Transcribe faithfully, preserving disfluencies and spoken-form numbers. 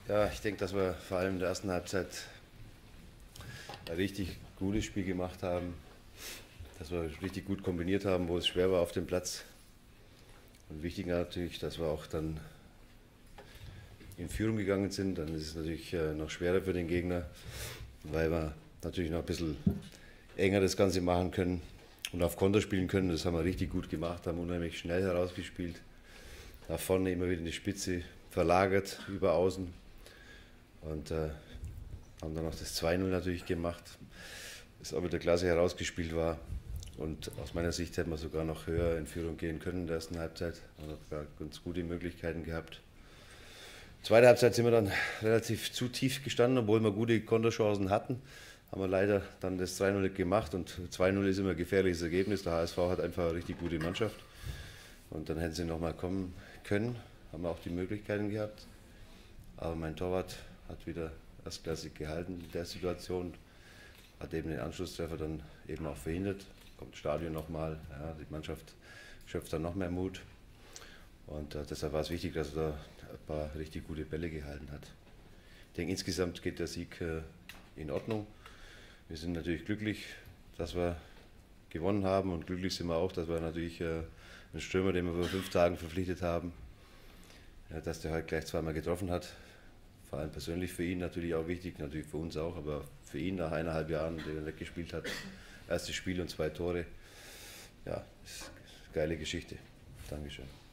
Ja, ich denke, dass wir vor allem in der ersten Halbzeit ein richtig gutes Spiel gemacht haben, dass wir richtig gut kombiniert haben, wo es schwer war auf dem Platz. Und wichtig natürlich, dass wir auch dann in Führung gegangen sind. Dann ist es natürlich äh, noch schwerer für den Gegner, weil wir natürlich noch ein bisschen enger das Ganze machen können und auf Konter spielen können. Das haben wir richtig gut gemacht, haben unheimlich schnell herausgespielt. Nach vorne immer wieder in die Spitze verlagert, über außen. Und äh, haben dann noch das zwei null natürlich gemacht, das auch wieder klasse herausgespielt war. Und aus meiner Sicht hätten wir sogar noch höher in Führung gehen können in der ersten Halbzeit. Wir haben sogar ganz gute Möglichkeiten gehabt. Zweite Halbzeit sind wir dann relativ zu tief gestanden, obwohl wir gute Konterchancen hatten. Haben wir leider dann das zwei null gemacht und zwei null ist immer ein gefährliches Ergebnis. Der H S V hat einfach eine richtig gute Mannschaft. Und dann hätten sie nochmal kommen können, haben wir auch die Möglichkeiten gehabt. Aber mein Torwart hat wieder erstklassig gehalten in der Situation, hat eben den Anschlusstreffer dann eben auch verhindert. Kommt das Stadion nochmal, ja, die Mannschaft schöpft dann noch mehr Mut. Und äh, deshalb war es wichtig, dass er da ein paar richtig gute Bälle gehalten hat. Ich denke, insgesamt geht der Sieg äh, in Ordnung. Wir sind natürlich glücklich, dass wir gewonnen haben und glücklich sind wir auch, dass wir natürlich äh, einen Stürmer, den wir vor fünf Tagen verpflichtet haben, ja, dass der heute gleich zweimal getroffen hat. Vor allem persönlich für ihn natürlich auch wichtig, natürlich für uns auch, aber für ihn nach eineinhalb Jahren, den er weggespielt hat, erstes Spiel und zwei Tore, ja, ist eine geile Geschichte. Dankeschön.